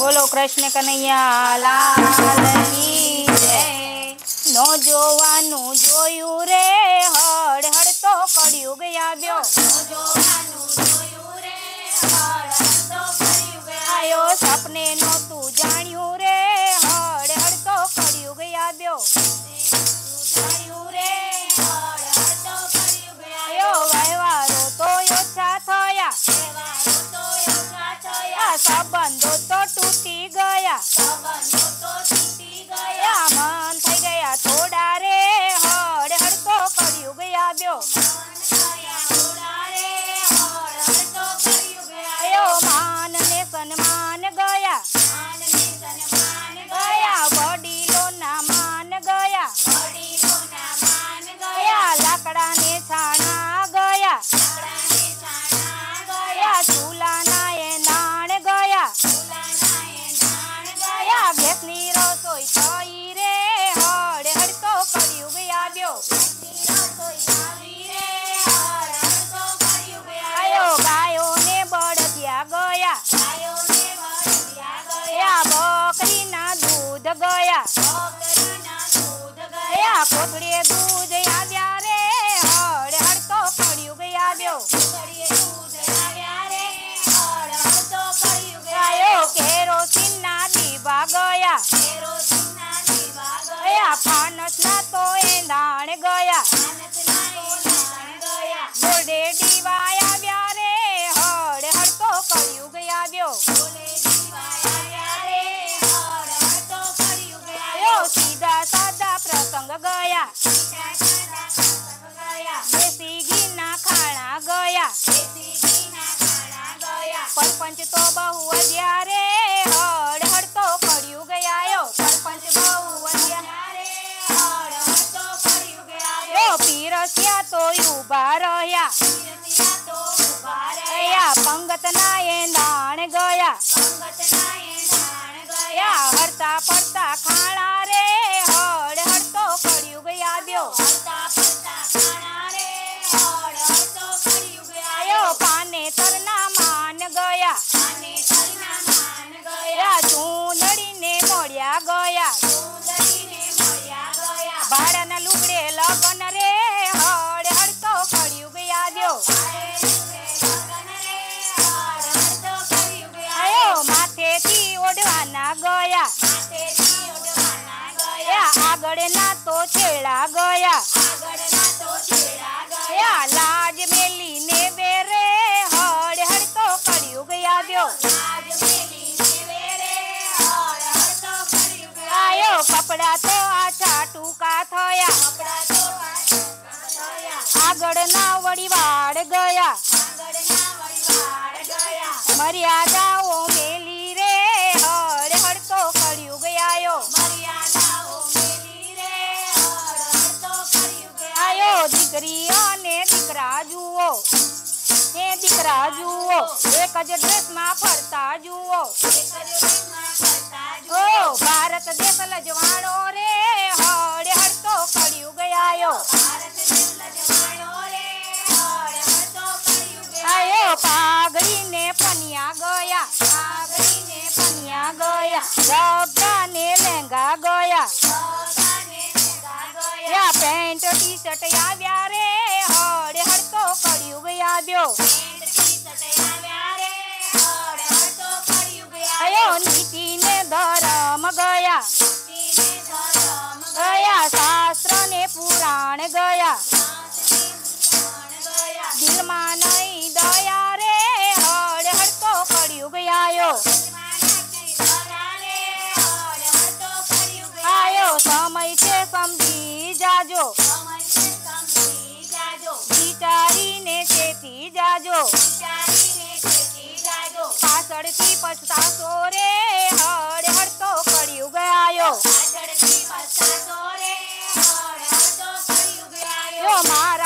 બોલો કૃષ્ણ કનૈયા લાલની જય। નો જોવાનું જોયું રે હળ હળ તો કળિયુગ આવ્યો। આયો સપને નહોતું જાણ્યું રે હળ હળ તો કળિયુગ આવ્યો। વ્યવહારો તો ઓછા થયા સંબંધો તો તૂટી ગયા મન થઈ ગયા થોડા રે હળ હળ તો કળિયુગ આવ્યો। માન ને સન્માન ગયા વડીલોના માન ગયા લાકડા ને છાણા ગયા ચૂલાના એ નાણ ગયા ગેસની રસોઈ થઈ રે હળ હળ તો કળિયુગ આવ્યો। ગાયો ને બળદિયા ગયા બકરીના દૂધ ગયા કોથળીએ દૂધ આવ્યા રે હળ હળ તો કળિયુગ આવ્યો। કેરોસીનના દીવા ગયા ફાનસના તો એંધાણ ગયા ગોળે દીવા આવ્યા રે હળ હળ તો કળિયુગ આવ્યો। સીધા સાદા પ્રસંગ ગયા દેશી ઘીના ખાણા ગયા પરપંચ તો બહુ વધ્યા રે હળ હળ તો કળિયુગ આવ્યો। પરપંચ બહુ વધ્યા પીરસ્યા તો ઉભા રહ્યા પંગતના એંધાણ ગયા હરતા પડતા ખાણા રે હળ હળ તો કળિયુગ આવ્યો। પાનેતરના માન ગયા ચૂંદડીને મળ્યા ગયા ભાડાના લુગડે લગન રે હળ હળ તો કળિયુગ આવ્યો। માથેથી ઓઢવાના ગયા આગળના તો છેડા ગયા લાજ મેલીને બેરે હળ હળ તો કળિયુગ આવ્યો। કપડા તો આછા ટૂંકા થયા આગળના વડીવાડ ગયા મર્યાદાઓ મેલી રે હળ હળ તો કળિયુગ આવ્યો। દીકરી અને દીકરા જુઓ એક જ ડ્રેસમાં ફરતા જુઓ ભારત દેશ લજવાણો રે હળ હળ તો કળિયુગ આવ્યો। પાઘડીને પનિયા ગયા ગબ્બાને લેંગા ગયા પેન્ટ ટી શર્ટ આવ્યા રે હળ હળ તો કળિયુગ આવ્યો। નીતિ ને ધર્મ ગયા શાસ્ત્ર ને પુરાણ ગયા દિલમાં નહીં દયા રે હળ હળ તો કળિયુગ આવ્યો। સમય છે સમજી જાજો વિચારીને ચેતી જાજો પાછળથી પછતાશો રે હળ હળ તો કળિયુગ આવ્યો। મારા